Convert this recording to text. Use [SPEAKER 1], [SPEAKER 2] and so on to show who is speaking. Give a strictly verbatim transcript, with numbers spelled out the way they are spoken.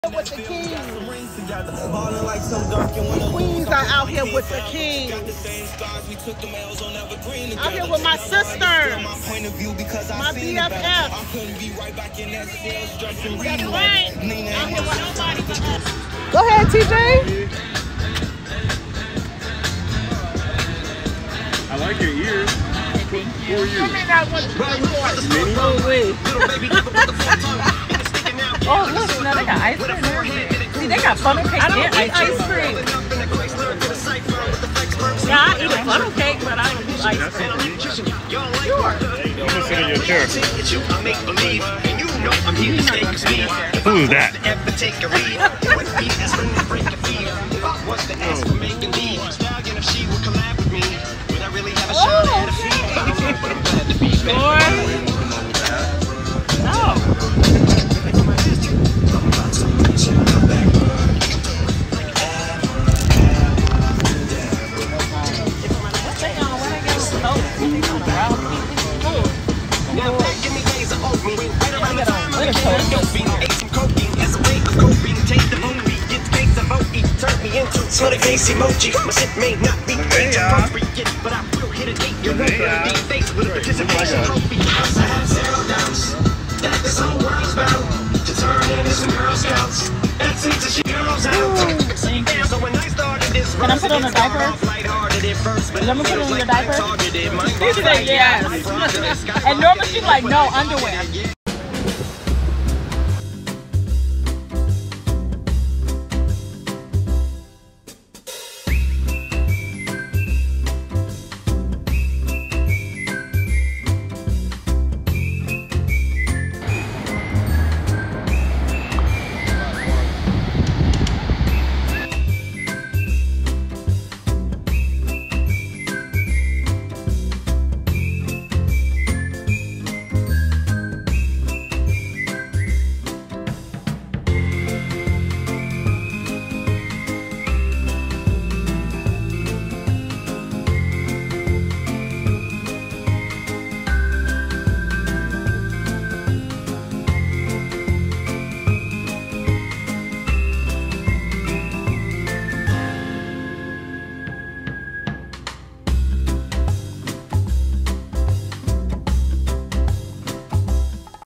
[SPEAKER 1] With the kings. Queens are out here with the kings. Out here with my sister. My B F F. That's right. Out here with nobody but us. Go ahead, T J.
[SPEAKER 2] I like your ears.
[SPEAKER 1] Thank you. Who are you?
[SPEAKER 3] Oh, look, no, they got ice cream. See, they got funnel cake and ice cream. Yeah, I eat a funnel cake, but I don't do ice cream. Sure.
[SPEAKER 2] I'm gonna sit in your chair. Who's that?
[SPEAKER 4] Emoji, my shit may not be age appropriate, but I will hit an eight-year-old with a face with a participation trophy. I have zero doubts that this whole world's about to turn into some Girl Scouts. That seems a heroes out. So when I started this,
[SPEAKER 3] can I put on a diaper? Let me put on your diaper? She said yes. And normally she's like, no, underwear.